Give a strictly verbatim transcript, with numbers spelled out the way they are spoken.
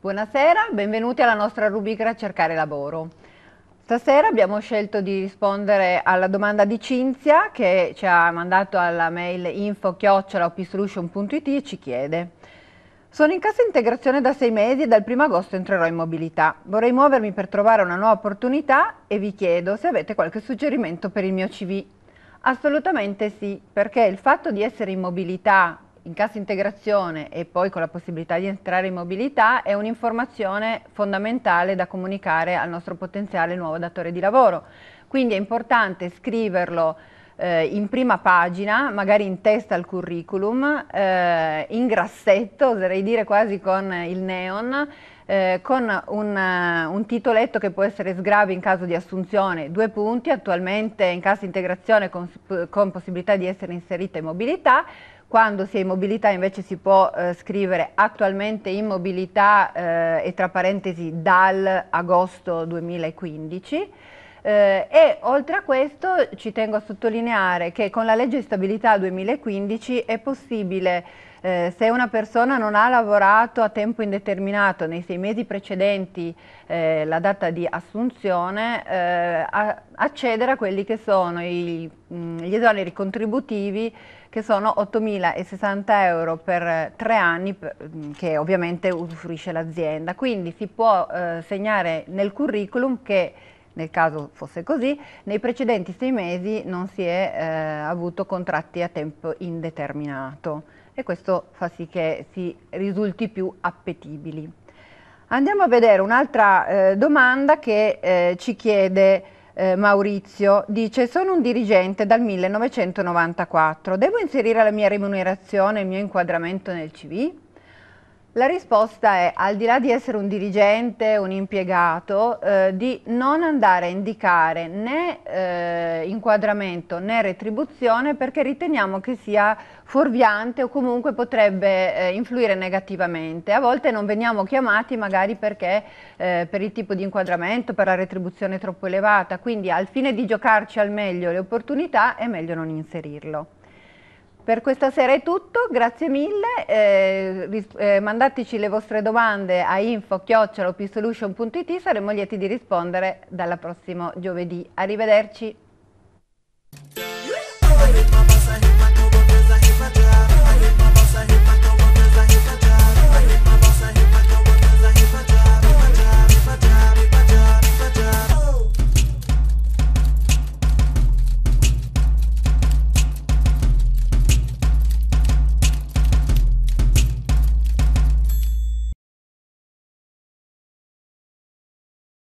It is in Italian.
Buonasera, benvenuti alla nostra rubrica Cercare lavoro. Stasera abbiamo scelto di rispondere alla domanda di Cinzia che ci ha mandato alla mail info chiocciola opsolution punto it e ci chiede: sono in cassa integrazione da sei mesi e dal primo agosto entrerò in mobilità. Vorrei muovermi per trovare una nuova opportunità e vi chiedo se avete qualche suggerimento per il mio C V. Assolutamente sì, perché il fatto di essere in mobilità, in cassa integrazione e poi con la possibilità di entrare in mobilità è un'informazione fondamentale da comunicare al nostro potenziale nuovo datore di lavoro. Quindi è importante scriverlo eh, in prima pagina, magari in testa al curriculum, eh, in grassetto, oserei dire quasi con il neon, eh, con un, uh, un titoletto che può essere sgravi in caso di assunzione, due punti, attualmente in cassa integrazione con, con possibilità di essere inserita in mobilità. Quando si è in mobilità invece si può eh, scrivere attualmente in mobilità eh, e tra parentesi dal agosto duemilaquindici. Eh, e oltre a questo ci tengo a sottolineare che con la legge di stabilità duemilaquindici è possibile, eh, se una persona non ha lavorato a tempo indeterminato nei sei mesi precedenti eh, la data di assunzione, eh, a, accedere a quelli che sono i, mh, gli esoneri contributivi, che sono ottomila sessanta euro per tre anni, per, che ovviamente usufruisce l'azienda. Quindi si può eh, segnare nel curriculum che, nel caso fosse così, nei precedenti sei mesi non si è eh, avuto contratti a tempo indeterminato e questo fa sì che si risulti più appetibili. Andiamo a vedere un'altra eh, domanda che eh, ci chiede eh, Maurizio. Dice: sono un dirigente dal millenovecentonovantaquattro, devo inserire la mia remunerazione e il mio inquadramento nel C V? La risposta è, al di là di essere un dirigente, un impiegato, eh, di non andare a indicare né eh, inquadramento né retribuzione, perché riteniamo che sia fuorviante o comunque potrebbe eh, influire negativamente. A volte non veniamo chiamati magari perché eh, per il tipo di inquadramento, per la retribuzione troppo elevata, quindi al fine di giocarci al meglio le opportunità è meglio non inserirlo. Per questa sera è tutto, grazie mille, eh, eh, mandateci le vostre domande a info chiocciola opsolution punto it, saremo lieti di rispondere dal prossimo giovedì. Arrivederci.